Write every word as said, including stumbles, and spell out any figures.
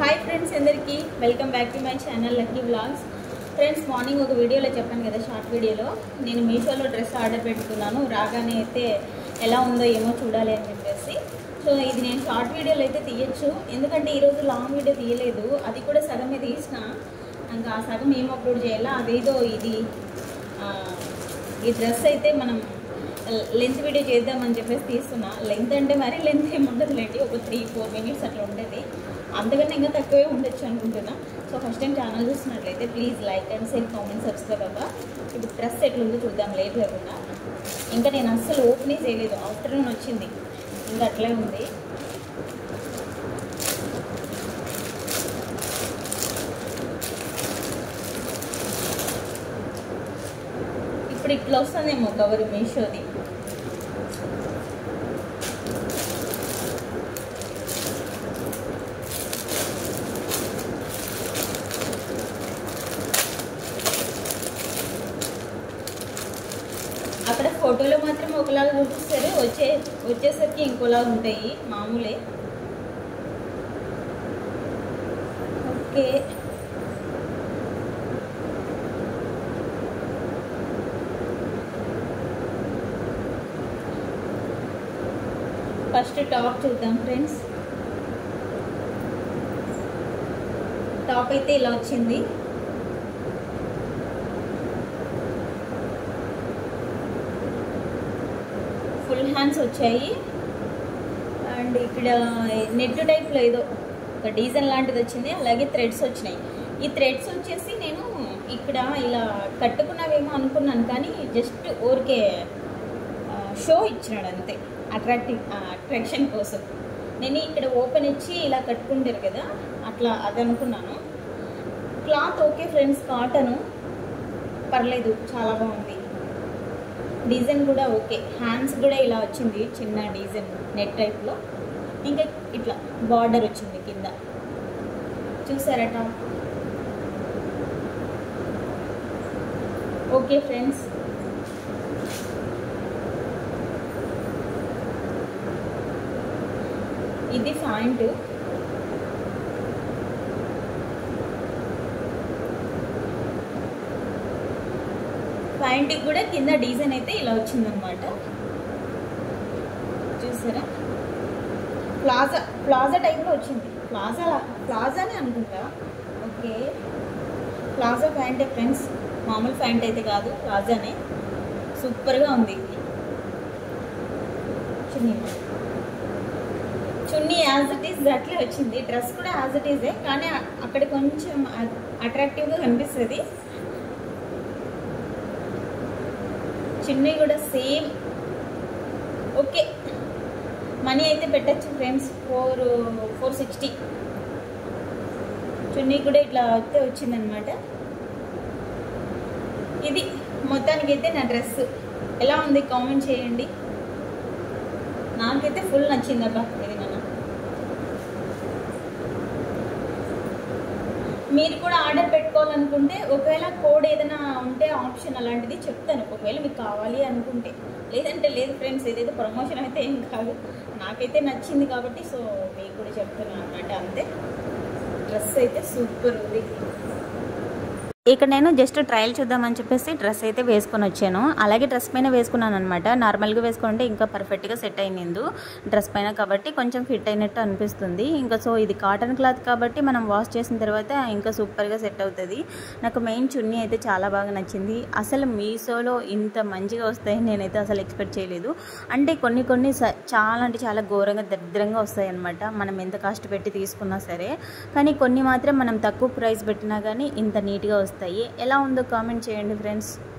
Hi friends అందరికీ welcome back to my channel Lucky Vlogs. Friends morning ఒక వీడియోలో చెప్పాను కదా, షార్ట్ వీడియోలో నేను మీషోలో డ్రెస్ ఆర్డర్ పెట్టుకున్నాను. రాగానే అయితే ఎలా ఉందో ఏమో చూడాలి అని చెప్పేసి. సో ఇది నేను షార్ట్ వీడియోలో అయితే తీయచ్చు, ఎందుకంటే ఈరోజు లాంగ్ వీడియో తీయలేదు. అది కూడా సగమే తీసిన, ఇంకా ఆ సగం ఏం అప్లోడ్ చేయాలా. అదేదో ఇది ఈ డ్రెస్ అయితే మనం లెంత్ వీడియో చేద్దామని చెప్పేసి తీస్తున్నా. లెంత్ అంటే మరీ లెంత్ ఏమి ఉండదు లేండి, ఒక త్రీ ఫోర్ మినిట్స్ అట్లా ఉండేది. అంతకన్నా ఇంకా తక్కువే ఉండొచ్చు అనుకుంటున్నా. సో ఫస్ట్ టైం ఛానల్ చూస్తున్నట్లయితే please like and share, comment, subscribe అవ్వ. ఇప్పుడు డ్రెస్ ఎట్లుందో చూద్దాం లేట్ లేకుండా. ఇంకా నేను అస్సలు ఓపెనే చేయలేదు, ఆఫ్టర్నూన్ వచ్చింది, ఇంకా అట్లే ఉంది. ఇప్పుడు ఇట్లా వస్తుందేమో కవర్ మీషోది. అక్కడ ఫోటోలో మాత్రం ఒకలాగా చూపిస్తారు, వచ్చే వచ్చేసరికి ఇంకోలాగా ఉంటాయి మామూలే. ఓకే, ఫస్ట్ టాప్ చూద్దాం ఫ్రెండ్స్. టాప్ అయితే ఇలా వచ్చింది. ఫుల్ హ్యాండ్స్ వచ్చాయి అండ్ ఇక్కడ నెట్ టైప్లో ఏదో ఒక డిజైన్ లాంటిది వచ్చింది, అలాగే థ్రెడ్స్ వచ్చినాయి. ఈ థ్రెడ్స్ వచ్చేసి నేను ఇక్కడ ఇలా కట్టుకున్నావేమో అనుకున్నాను, కానీ జస్ట్ ఊరికే షో ఇచ్చినాడు అంతే, అట్రాక్టివ్ అట్రాక్షన్ కోసం. నేను ఇక్కడ ఓపెన్ ఇచ్చి ఇలా కట్టుకుంటారు కదా, అట్లా అది అనుకున్నాను. క్లాత్ ఓకే ఫ్రెండ్స్, కాటను పర్లేదు, చాలా బాగుంది. డిజైన్ కూడా ఓకే, హ్యాండ్స్ కూడా ఇలా వచ్చింది చిన్న డిజైన్ నెట్ టైప్లో. ఇంకా ఇట్లా బార్డర్ వచ్చింది కింద, చూసారట. ఓకే ఫ్రెండ్స్, ఇది ప్యాంట్. ప్యాంట్కి కూడా కింద డిజైన్ అయితే ఇలా వచ్చిందనమాట, చూసారా. ప్లాజా ప్లాజా టైప్లో వచ్చింది, ప్లాజా ప్లాజానే అనుకుంటా. ఓకే, ప్లాజా ప్యాంటే ఫ్రెండ్స్, మామూలు ప్యాంట్ అయితే కాదు, ప్లాజానే. సూపర్గా ఉంది. చున్నీ చున్నీ యాజ్ ఇట్ ఈజ్ అట్లే వచ్చింది. డ్రెస్ కూడా యాజ్ ఇట్ ఈజే, కానీ అక్కడ కొంచెం అట్రాక్టివ్గా కనిపిస్తుంది. చున్నీ కూడా సేమ్. ఓకే, మనీ అయితే పెట్టచ్చు ఫ్రెండ్స్, ఫోర్ ఫోర్ సిక్స్టీ. చున్నీ కూడా ఇట్లా అయితే వచ్చిందనమాట. ఇది మొత్తానికి అయితే నా డ్రెస్ ఎలా ఉంది కామెంట్ చేయండి. నాకైతే ఫుల్ నచ్చింది అబ్బా ఇది. నన్ను మీరు కూడా ఆర్డర్ పెట్టుకోవాలనుకుంటే, ఒకవేళ కోడ్ ఏదైనా ఉంటే ఆప్షన్ అలాంటిది చెప్తాను, ఒకవేళ మీకు కావాలి అనుకుంటే. లేదంటే లేదు ఫ్రెండ్స్, ఇదైతే ప్రమోషన్ అయితే ఏం కాదు, నాకైతే నచ్చింది కాబట్టి సో మీకు కూడా చెప్తున్నాను అన్నమాట, అంతే. డ్రెస్ అయితే సూపర్ ఉంది. ఇక్కడ నేను జస్ట్ ట్రయల్ చూద్దామని చెప్పేసి డ్రెస్ అయితే వేసుకొని వచ్చాను. అలాగే డ్రెస్ పైన వేసుకున్నాను అనమాట. నార్మల్గా వేసుకుంటే ఇంకా పర్ఫెక్ట్గా సెట్ అయింది డ్రెస్ పైన, కాబట్టి కొంచెం ఫిట్ అయినట్టు అనిపిస్తుంది. ఇంకా సో ఇది కాటన్ క్లాత్ కాబట్టి మనం వాష్ చేసిన తర్వాత ఇంకా సూపర్గా సెట్ అవుతుంది. నాకు మెయిన్ చున్నీ అయితే చాలా బాగా నచ్చింది. అసలు మీషోలో ఇంత మంచిగా వస్తాయి నేనైతే అసలు ఎక్స్పెక్ట్ చేయలేదు. అంటే కొన్ని కొన్ని చాలా అంటే చాలా ఘోరంగా దరిద్రంగా వస్తాయి అనమాట, మనం ఎంత కాస్ట్ పెట్టి తీసుకున్నా సరే. కానీ కొన్ని మాత్రం మనం తక్కువ ప్రైస్ పెట్టినా కానీ ఇంత నీట్గా వస్తాయి. ఎలా ఉందో కామెంట్ చేయండి ఫ్రెండ్స్.